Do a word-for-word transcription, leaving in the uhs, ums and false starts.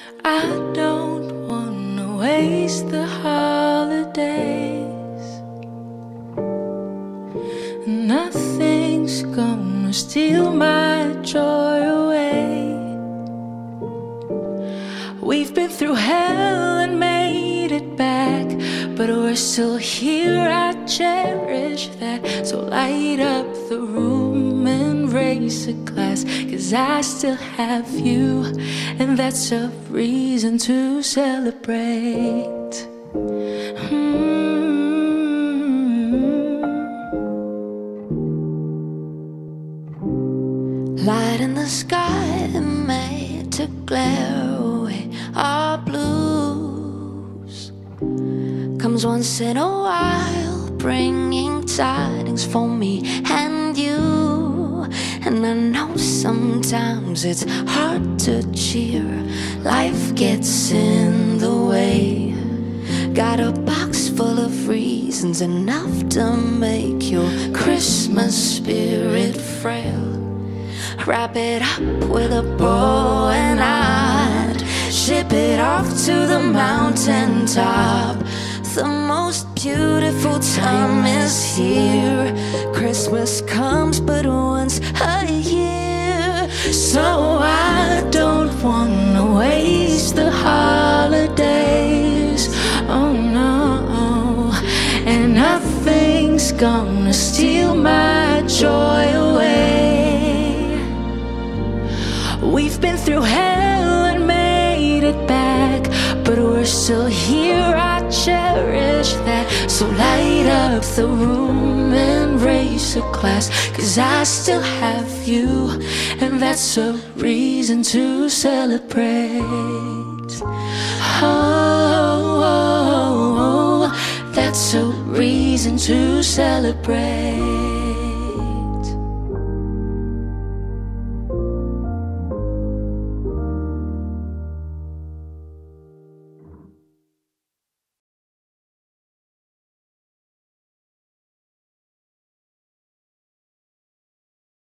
I don't wanna waste the holidays. Nothing's gonna steal my joy away. We've been through hell and made it back, but we're still here. I cherish that. So light up the room and raise a glass, 'cause I still have you, and that's a reason to celebrate. mm. Light in the sky made to glare away our blues. Comes once in a while, bringing tidings for me and you. And I know sometimes it's hard to cheer, life gets in the way. Got a box full of reasons, enough to make your Christmas spirit frail. Wrap it up with a bow and I'd ship it off to the mountain top. The most beautiful time is here. Christmas comes but once a year. So I don't wanna waste the holidays. Oh no. And nothing's gonna steal my joy away. We've been through hell and made it back, but we're still here. I cherish that. So light up the room and raise a glass, 'cause I still have you, and that's a reason to celebrate. Oh, oh, oh, that's a reason to celebrate.